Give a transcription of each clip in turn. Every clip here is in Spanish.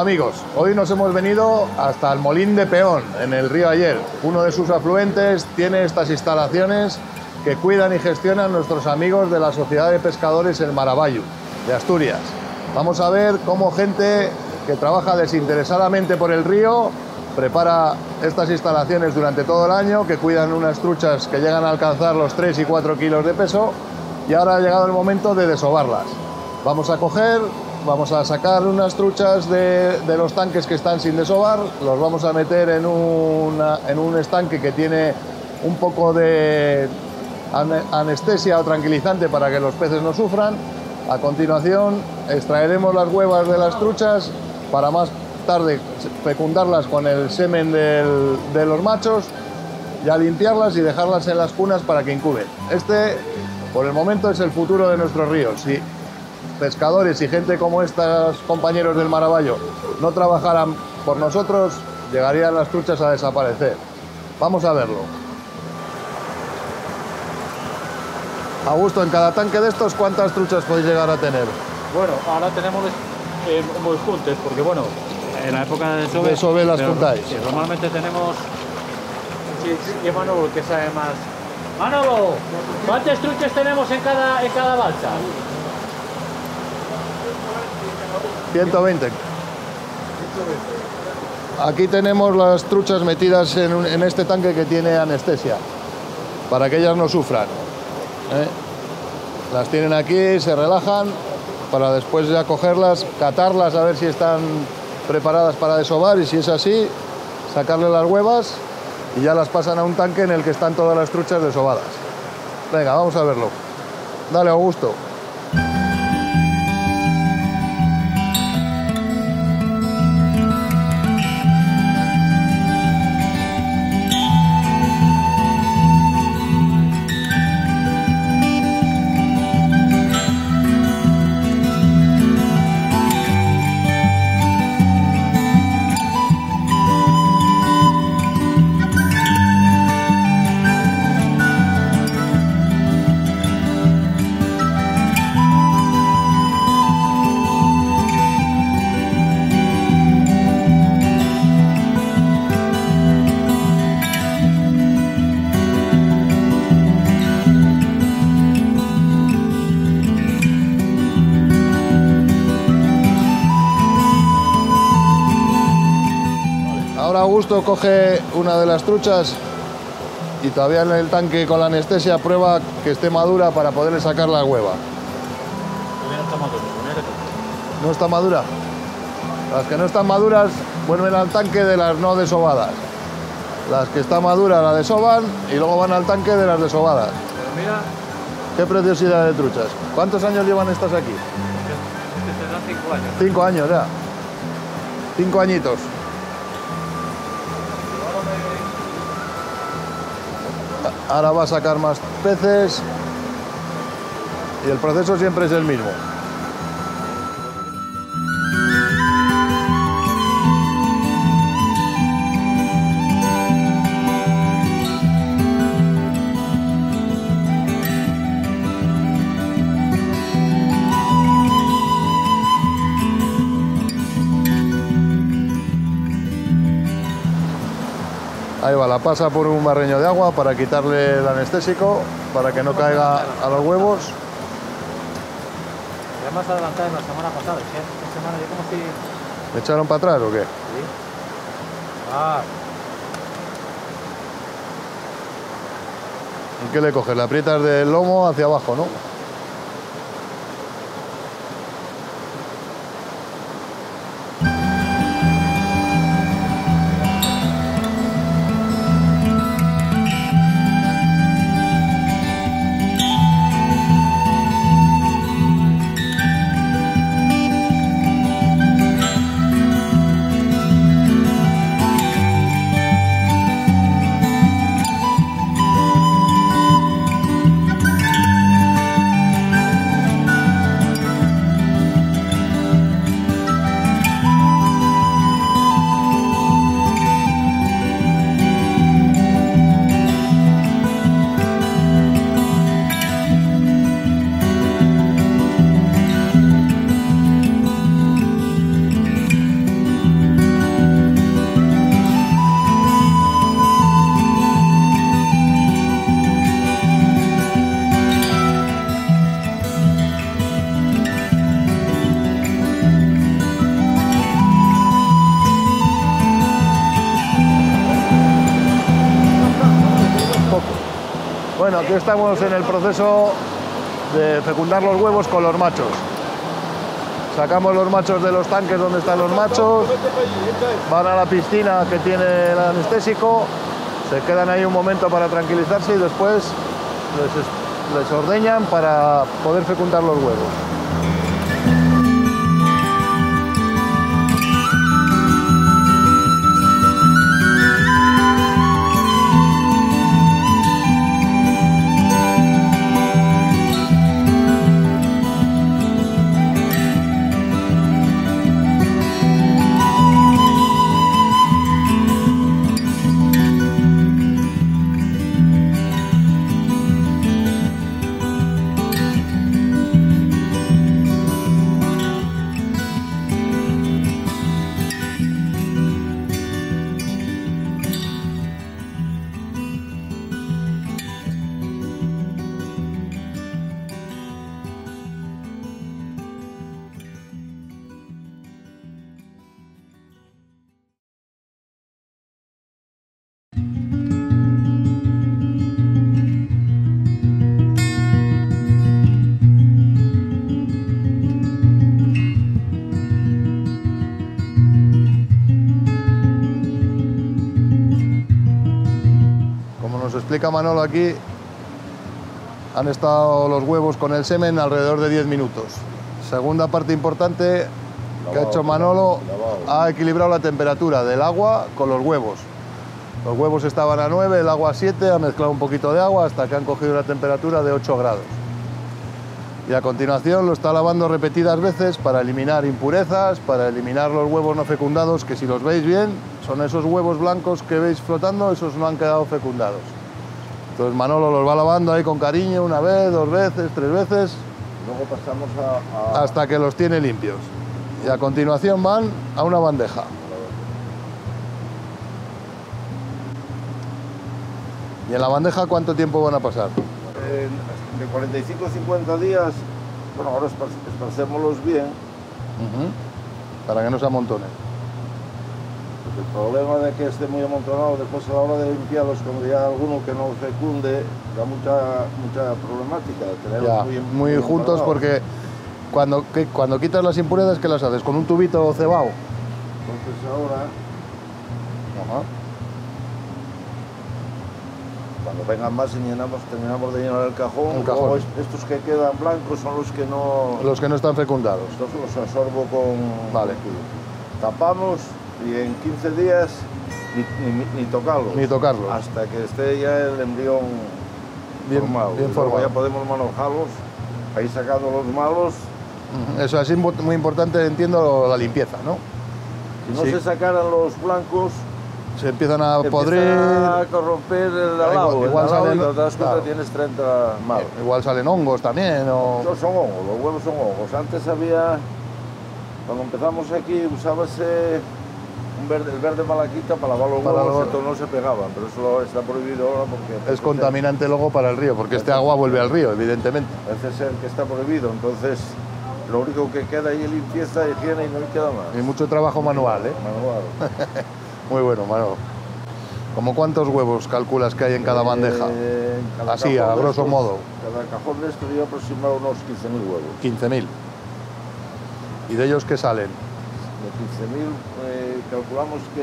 amigos, hoy nos hemos venido hasta el Molín de Peón, en el río Aller. Uno de sus afluentes tiene estas instalaciones que cuidan y gestionan nuestros amigos de la Sociedad de Pescadores El Maravallo, de Asturias. Vamos a ver cómo gente que trabaja desinteresadamente por el río prepara estas instalaciones durante todo el año, que cuidan unas truchas que llegan a alcanzar los 3 y 4 kilos de peso, y ahora ha llegado el momento de desovarlas. Vamos a sacar unas truchas de los tanques que están sin desovar, los vamos a meter en un estanque que tiene un poco de anestesia o tranquilizante para que los peces no sufran. A continuación extraeremos las huevas de las truchas para más tarde fecundarlas con el semen de los machos, ya limpiarlas y dejarlas en las cunas para que incuben. Este, por el momento, es el futuro de nuestros ríos. Si pescadores y gente como estos compañeros del Maravallo no trabajaran por nosotros, llegarían las truchas a desaparecer. Vamos a verlo. Augusto, en cada tanque de estos, ¿cuántas truchas podéis llegar a tener? Bueno, ahora tenemos muy juntos, porque bueno, en la época de desove... Desove las juntáis. Sí, normalmente tenemos... Sí, Manolo, que sabe más. Manolo, ¿cuántas truchas tenemos en cada balsa? 120. Aquí tenemos las truchas metidas en este tanque que tiene anestesia, para que ellas no sufran. Las tienen aquí, se relajan, para después ya cogerlas, catarlas a ver si están preparadas para desovar, y si es así, sacarle las huevas y ya las pasan a un tanque en el que están todas las truchas desovadas. Venga, vamos a verlo. Dale, Augusto. Ahora Augusto coge una de las truchas y todavía en el tanque con la anestesia prueba que esté madura para poderle sacar la hueva. No está madura. ¿No está madura? Las que no están maduras vuelven al tanque de las no desovadas. Las que están maduras la desovan y luego van al tanque de las desovadas. Pero mira... Qué preciosidad de truchas. ¿Cuántos años llevan estas aquí? Tendrán 5 años. 5 años ya. 5 añitos. Ahora va a sacar más peces y el proceso siempre es el mismo. Ahí va, la pasa por un barreño de agua para quitarle el anestésico, para que no caiga a los huevos. Ya más adelantado en la semana pasada, ¿sí? Esta semana yo como si... ¿Me echaron para atrás o qué? Sí. Ah. ¿Y qué le coges? Le aprietas del lomo hacia abajo, ¿no? Bueno, aquí estamos en el proceso de fecundar los huevos con los machos. Sacamos los machos de los tanques donde están los machos, van a la piscina que tiene el anestésico, se quedan ahí un momento para tranquilizarse y después les ordeñan para poder fecundar los huevos. Explica Manolo aquí, han estado los huevos con el semen alrededor de 10 minutos. Segunda parte importante que ha hecho Manolo, ha equilibrado la temperatura del agua con los huevos. Los huevos estaban a 9, el agua a 7, ha mezclado un poquito de agua hasta que han cogido una temperatura de 8 grados. Y a continuación lo está lavando repetidas veces para eliminar impurezas, para eliminar los huevos no fecundados, que si los veis bien, son esos huevos blancos que veis flotando, esos no han quedado fecundados. Entonces Manolo los va lavando ahí con cariño, una vez, 2 veces, 3 veces. Luego pasamos hasta que los tiene limpios. Y a continuación van a una bandeja. ¿Y en la bandeja cuánto tiempo van a pasar? De 45 a 50 días, bueno, ahora esparcémoslos bien. Para que no se amontonen. El problema de que esté muy amontonado, después a la hora de limpiarlos, como ya alguno que no fecunde, da mucha problemática. Ya, muy juntos, porque cuando quitas las impurezas, ¿qué las haces? ¿Con un tubito cebado? Entonces ahora, cuando vengan más, terminamos de llenar el cajón. Luego estos que quedan blancos son los que no... Los que no están fecundados. Estos los absorbo con... Vale. Tapamos y en 15 días ni tocarlos. Ni tocarlos. Hasta que esté ya el embrión formado. Bien formado. Ya podemos manejarlos, ahí sacando los malos. Eso es muy importante, entiendo, la limpieza, ¿no? Si no se sacaran los blancos, se empiezan a podrir. A corromper el alado. Igual salen, y te das cuenta, tienes 30 malos. Igual salen hongos también. No son hongos, los huevos son hongos. Antes había, cuando empezamos aquí, usábase el verde malaquita para lavar los huevos, estos no se pegaban, pero eso está prohibido ahora porque... Es contaminante luego para el río, porque este agua vuelve al río, evidentemente. Parece ser que está prohibido, entonces lo único que queda ahí es limpieza, higiene y no queda más. Y mucho trabajo manual, ¿eh? Manual. Muy bueno, Manolo. ¿Cómo cuántos huevos calculas que hay en cada bandeja? Así, a grosso modo. Cada cajón de esto yo aproximado unos 15.000 huevos. 15.000. ¿Y de ellos qué salen? De 15.000 calculamos que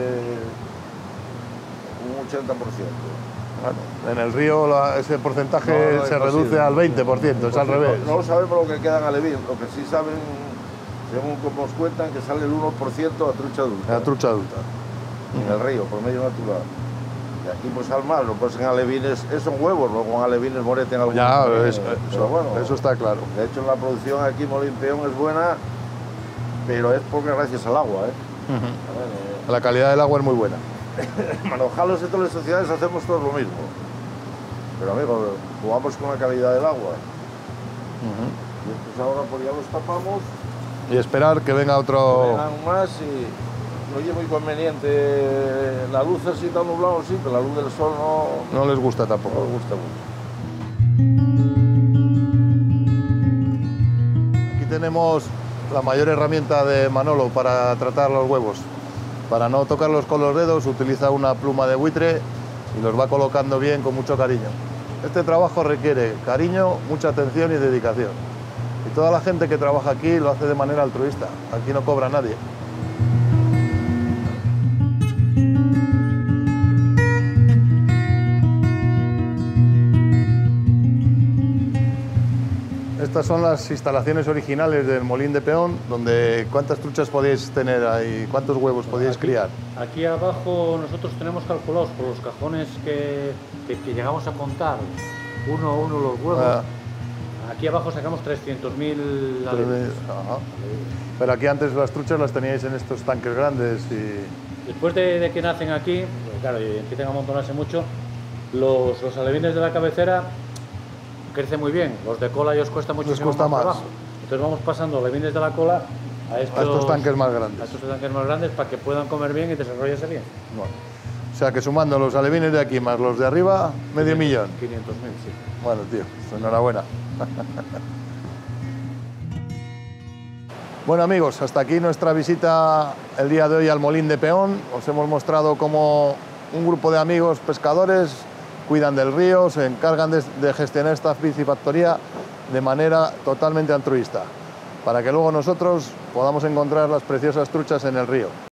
un 80%. Bueno, en el río ese porcentaje se reduce al 20%, es al revés. No sabemos lo que queda en Alevín, lo que sí saben, según como nos cuentan, que sale el 1% a trucha adulta. A trucha adulta. En el río, por medio natural. Y aquí pues al mar, pues en alevines, son huevos, luego en alevines moreten algún. Ya, bueno, eso está claro. De hecho la producción aquí en Molín Peón es buena, pero es porque gracias al agua, La calidad del agua es muy buena. Manojalos en todas las sociedades hacemos todo lo mismo. Pero amigo, jugamos con la calidad del agua. Y estos ahora pues ya los tapamos. Y esperar que venga otro... Que vengan más y no es muy conveniente. La luz así tan nublado, sí, pero la luz del sol no... No les gusta tampoco. No les gusta mucho. Aquí tenemos la mayor herramienta de Manolo para tratar los huevos. Para no tocarlos con los dedos utiliza una pluma de buitre y los va colocando bien con mucho cariño. Este trabajo requiere cariño, mucha atención y dedicación. Y toda la gente que trabaja aquí lo hace de manera altruista. Aquí no cobra nadie. Estas son las instalaciones originales del Molín de Peón, donde ¿cuántas truchas podéis tener ahí? ¿Cuántos huevos podéis criar? Aquí abajo nosotros tenemos calculados por los cajones que llegamos a contar, uno a uno los huevos. Aquí abajo sacamos 300.000 alevines. Pero aquí antes las truchas las teníais en estos tanques grandes y... Después de que nacen aquí, pues claro, y empiezan a amontonarse mucho, los alevines de la cabecera crecen muy bien, los de cola ya os cuesta muchísimo más trabajo. Entonces vamos pasando alevines de la cola a estos tanques más grandes. A estos tanques más grandes para que puedan comer bien y desarrollarse bien. Bueno, o sea que sumando los alevines de aquí más los de arriba, medio millón. 500.000, sí. Bueno, tío, pues enhorabuena. Bueno amigos, hasta aquí nuestra visita el día de hoy al Molín de Peón. Os hemos mostrado cómo un grupo de amigos pescadores cuidan del río, se encargan de gestionar esta piscifactoría de manera totalmente altruista, para que luego nosotros podamos encontrar las preciosas truchas en el río.